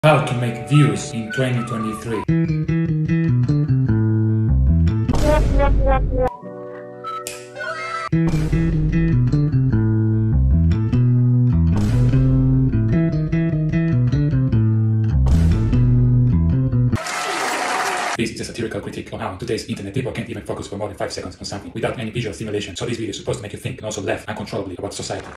How to make views in 2023. This is a satirical critique on how today's internet people can't even focus for more than 5 seconds on something without any visual stimulation. So this video is supposed to make you think and also laugh uncontrollably about society.